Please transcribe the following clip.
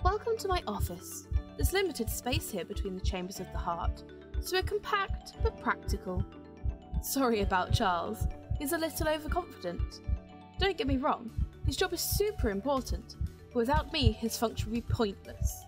Welcome to my office. There's limited space here between the chambers of the heart, so we're compact but practical. Sorry about Charles, he's a little overconfident. Don't get me wrong, his job is super important, but without me his function would be pointless.